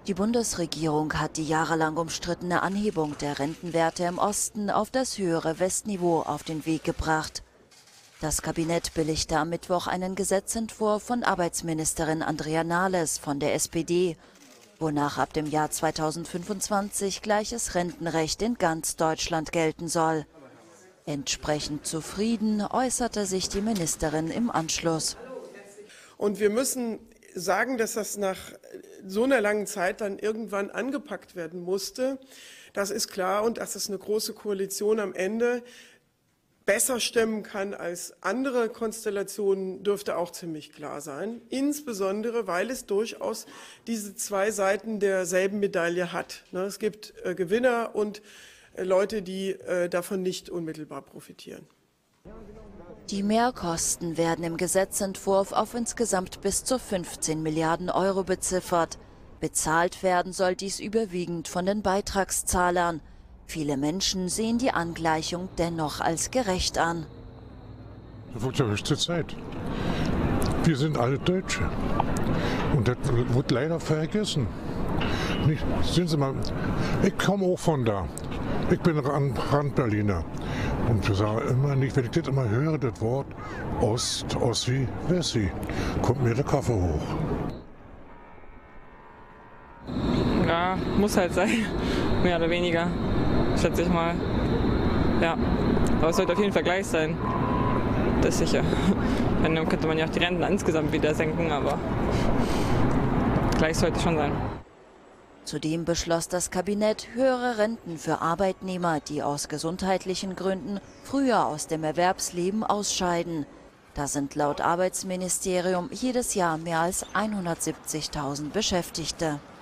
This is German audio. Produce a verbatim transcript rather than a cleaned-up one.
Die Bundesregierung hat die jahrelang umstrittene Anhebung der Rentenwerte im Osten auf das höhere Westniveau auf den Weg gebracht. Das Kabinett billigte am Mittwoch einen Gesetzentwurf von Arbeitsministerin Andrea Nahles von der S P D, wonach ab dem Jahr zweitausendfünfundzwanzig gleiches Rentenrecht in ganz Deutschland gelten soll. Entsprechend zufrieden äußerte sich die Ministerin im Anschluss. Und wir müssen sagen, dass das nach so einer langen Zeit dann irgendwann angepackt werden musste. Das ist klar, und dass es eine große Koalition am Ende besser stemmen kann als andere Konstellationen, dürfte auch ziemlich klar sein. Insbesondere, weil es durchaus diese zwei Seiten derselben Medaille hat. Es gibt Gewinner und Leute, die davon nicht unmittelbar profitieren. Die Mehrkosten werden im Gesetzentwurf auf insgesamt bis zu fünfzehn Milliarden Euro beziffert. Bezahlt werden soll dies überwiegend von den Beitragszahlern. Viele Menschen sehen die Angleichung dennoch als gerecht an. Das wird ja höchste Zeit. Wir sind alle Deutsche. Und das wird leider vergessen. Nicht, sehen Sie mal, ich komme auch von da. Ich bin Randberliner. Und wir sagen immer nicht, wenn ich das immer höre, das Wort Ost, Ossi, Wessi, kommt mir der Kaffee hoch. Ja, muss halt sein. Mehr oder weniger, schätze ich mal. Ja, aber es sollte auf jeden Fall gleich sein. Das ist sicher. Dann könnte man ja auch die Renten insgesamt wieder senken, aber gleich sollte schon sein. Zudem beschloss das Kabinett höhere Renten für Arbeitnehmer, die aus gesundheitlichen Gründen früher aus dem Erwerbsleben ausscheiden. Da sind laut Arbeitsministerium jedes Jahr mehr als hundertsiebzigtausend Beschäftigte.